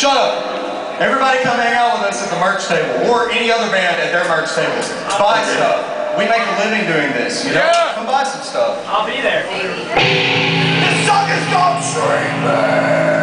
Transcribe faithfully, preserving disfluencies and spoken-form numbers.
Shut up. Everybody come hang out with us at the merch table, or any other band at their merch table. Buy stuff. We make a living doing this, you know? Yeah. Come buy some stuff. I'll be there. This song is called Streetmeat.